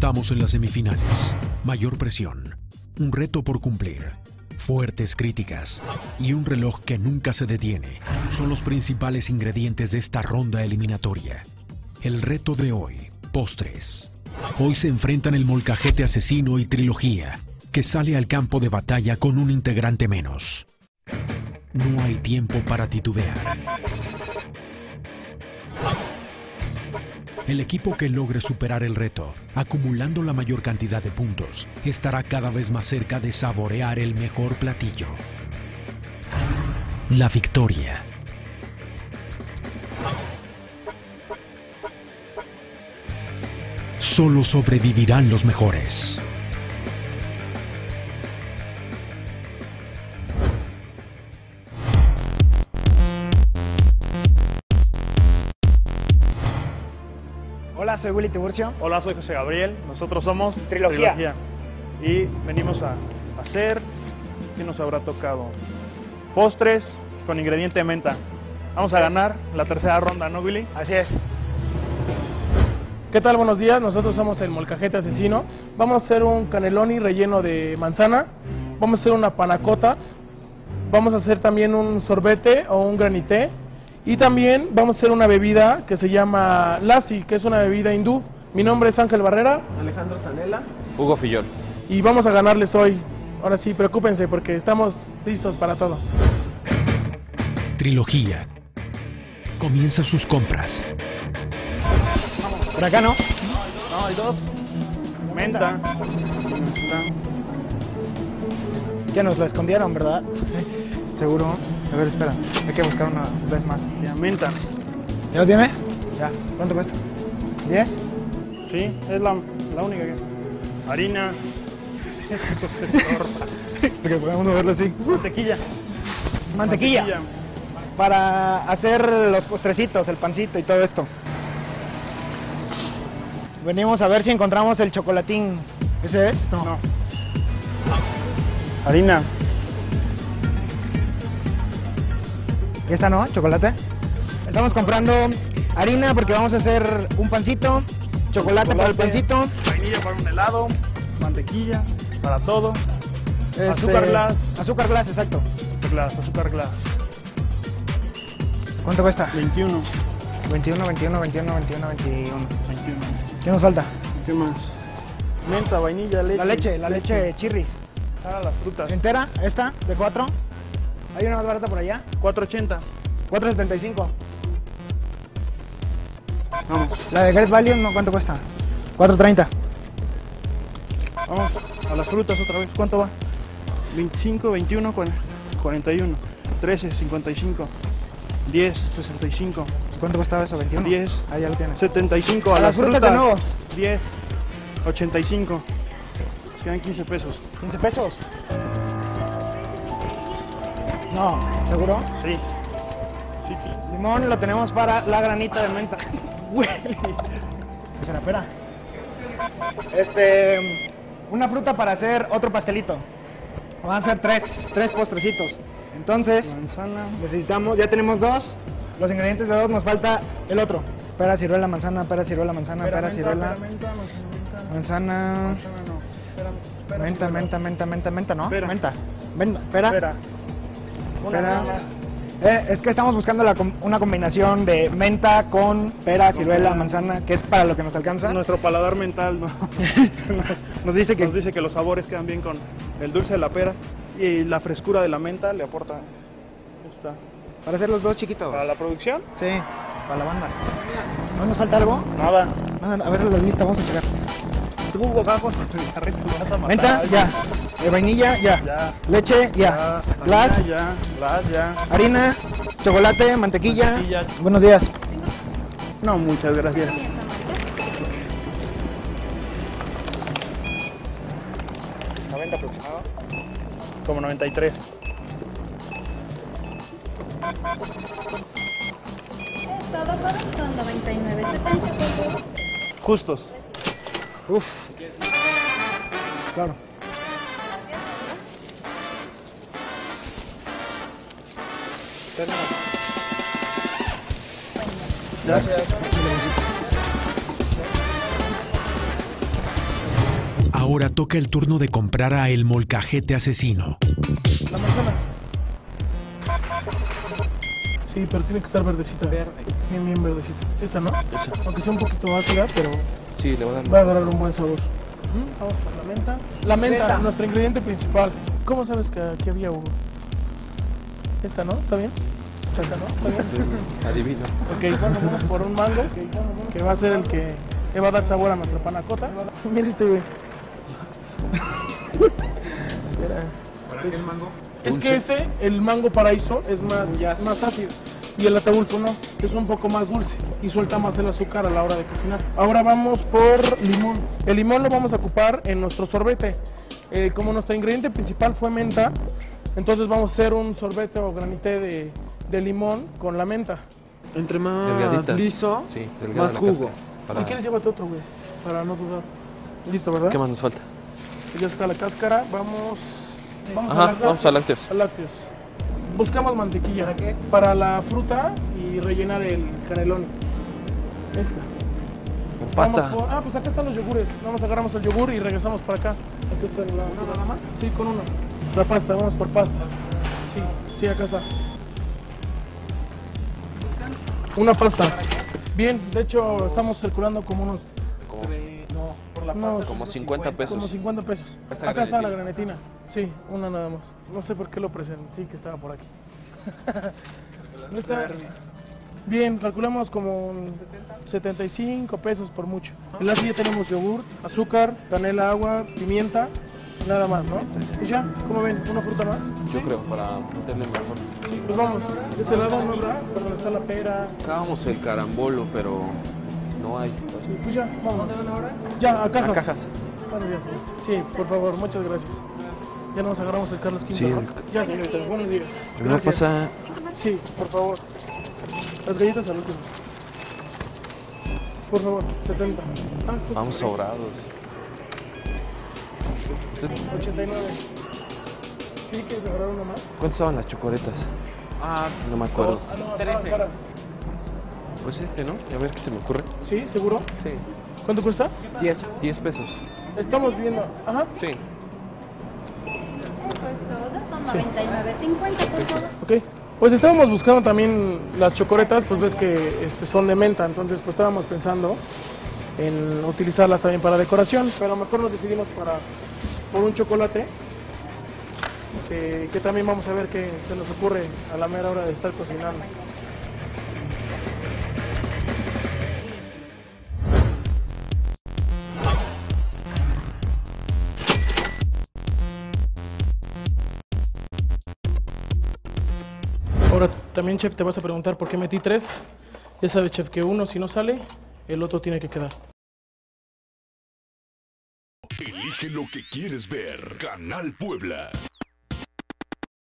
Estamos en las semifinales. Mayor presión, un reto por cumplir, fuertes críticas y un reloj que nunca se detiene son los principales ingredientes de esta ronda eliminatoria. El reto de hoy, postres. Hoy se enfrentan el Molcajete Asesino y Trilogía, que sale al campo de batalla con un integrante menos. No hay tiempo para titubear. El equipo que logre superar el reto, acumulando la mayor cantidad de puntos, estará cada vez más cerca de saborear el mejor platillo. La victoria. Solo sobrevivirán los mejores. Hola, soy Willy Tiburcio. Hola, soy José Gabriel. Nosotros somos Trilogía. Y venimos a hacer, ¿qué nos habrá tocado? Postres con ingrediente de menta. Vamos a ganar la tercera ronda, ¿no, Willy? Así es. ¿Qué tal? Buenos días, nosotros somos el Molcajete Asesino. Vamos a hacer un cannelloni relleno de manzana, vamos a hacer una panacota, vamos a hacer también un sorbete o un granité, y también vamos a hacer una bebida que se llama lassi, que es una bebida hindú. Mi nombre es Ángel Barrera. Alejandro Zanella. Hugo Fillol. Y vamos a ganarles hoy. Ahora sí, preocúpense porque estamos listos para todo. Trilogía. Comienza sus compras. Por acá, ¿no? No, hay dos. Menta. Ya nos la escondieron, ¿verdad? Seguro. A ver, espera. Hay que buscar una vez más. Ya, menta. ¿Ya lo tiene? Ya. ¿Cuánto cuesta? ¿10? Sí, es la única que... Harina. Porque podemos verlo así. Mantequilla. Mantequilla. Para hacer los postrecitos, el pancito y todo esto. Venimos a ver si encontramos el chocolatín. ¿Ese es? No. Harina. ¿Y esta no? ¿Chocolate? Estamos comprando harina porque vamos a hacer un pancito, chocolate para el pancito, Vainilla para un helado. Mantequilla para todo. Azúcar glass. Azúcar glass, exacto. Azúcar glass. ¿Cuánto cuesta? 21. 21. 21. ¿Qué nos falta? ¿Qué más? Menta, vainilla, leche. La leche chirris. Ahora las frutas. ¿Entera? ¿Esta? ¿De 4? ¿Hay una más barata por allá? 4.80. 4.75. Vamos. La de Great Value, ¿no? ¿Cuánto cuesta? 4.30. Vamos a las frutas otra vez. ¿Cuánto va? 25, 21, 41, 13, 55, 10, 65. ¿Cuánto costaba eso? 21. 10. Ah, ya lo tienes. 75 A las frutas de nuevo. 10, 85. Nos quedan 15 pesos. 15 pesos. No, ¿seguro? Sí. Limón lo tenemos para la granita de menta. ¿Qué será? Espera. Una fruta para hacer otro pastelito. Van a ser tres postrecitos. Entonces, Manzana. necesitamos, ya tenemos 2. Los ingredientes de 2, nos falta el otro. Pera, ciruela, manzana, pera, ciruela, manzana, pera, ciruela. Manzana. Menta, ¿no? Pera. Menta. Pera. Pera. Una. Es que estamos buscando una combinación de menta con pera, ciruela, manzana, que es para lo que nos alcanza. Nuestro paladar mental ¿no? Nos dice que los sabores quedan bien con el dulce de la pera y la frescura de la menta le aporta. Está. para hacer los dos chiquitos. ¿Para la producción? Sí, para la banda. ¿No nos falta algo? Nada. A ver la lista, vamos a checar. Tú acá con tu carrito vas a matar. Menta, ya. Vainilla, ya. Ya. Leche, ya. Glass, Harina, ya. Glass, ya. harina, chocolate, mantequilla. Mantequilla. Buenos días. No, muchas gracias. ¿90 aproximado? Como 93. Todo son 99, 70 pesos. Justos. Uf. Claro. Gracias. Ahora toca el turno de comprar a el molcajete asesino. La manzana. Sí, pero tiene que estar verdecita. Verde. Bien, bien verdecita. Esta, ¿no? Esa. Aunque sea un poquito ácida, pero Sí, le voy a dar. va a agarrar un buen sabor. Vamos por la menta. La menta, nuestro ingrediente principal. ¿Cómo sabes que aquí había Hugo? Esta, ¿no? ¿Está bien? Esta, ¿no? ¿Está bien? Adivino. Ok, bueno, vamos por un mango, que va a ser el que le va a dar sabor a nuestra panacota. Mira este güey. Espera. ¿Para qué el mango? Es que el mango paraíso es más ácido. Y el Ataulfo no, es un poco más dulce y suelta más el azúcar a la hora de cocinar. Ahora vamos por limón. El limón lo vamos a ocupar en nuestro sorbete. Como nuestro ingrediente principal fue menta, entonces vamos a hacer un sorbete o granité de limón con la menta. Entre más Delgadita. liso, Sí, delgada más la jugo. cáscara. Si quieres llévate otro, güey, para no dudar. Listo, ¿verdad? ¿Qué más nos falta? Ya está la cáscara, vamos Ajá, vamos a lácteos. a lácteos. Buscamos mantequilla. ¿Para qué? Para la fruta y rellenar el canelón. Esta. Con pasta. Pues acá están los yogures. Vamos, agarramos el yogur y regresamos para acá. Aquí está ¿nada más? Sí, con uno. La pasta, vamos por pasta. Sí, acá está. Una pasta. Bien, de hecho estamos calculando como unos... No, por la pasta. Como 50 pesos. Como 50 pesos. Esta Acá está la granetina. granetina. Sí, una nada más. No sé por qué lo presenté que estaba por aquí. ¿No está? Bien, calculamos como 75 pesos por mucho. En la silla tenemos yogur, azúcar, canela, agua, pimienta, nada más, ¿no? Pues ya, ¿cómo ven? ¿Una fruta más? Yo creo, para meterle mejor. Pues vamos, de ese lado, ¿no, verdad? Por donde está la pera. Acabamos el carambolo, pero no hay. Sí, pues ya, vamos. ¿Dónde van ahora? Ya, a cajas. A cajas. Bueno, ya sí. Sí, por favor, muchas gracias. Ya nos agarramos el Carlos V, Sí, ¿no? Ya, señorita, buenos días. Primero Gracias. pasa. Sí, por favor. Las galletas al último. Por favor, 70. Estos Vamos sobrados. 89. ¿Sí quieres agarrar una más? ¿Cuántas estaban las chocoretas? Ah, No me acuerdo. No, estaban caras. Pues ¿no? A ver qué se me ocurre. ¿Sí? ¿Seguro? Sí. ¿Cuánto cuesta? 10 pesos. Estamos viendo. Ajá. Sí. Son 99.50, por favor. Ok. Pues estábamos buscando también las chocoretas, pues ves que son de menta, entonces pues estábamos pensando en utilizarlas también para decoración, pero a lo mejor nos decidimos por un chocolate, que también vamos a ver qué se nos ocurre a la mera hora de estar cocinando. Ahora también, chef, te vas a preguntar por qué metí 3. Ya sabes, chef, que uno si no sale, el otro tiene que quedar. Elige lo que quieres ver. Canal Puebla.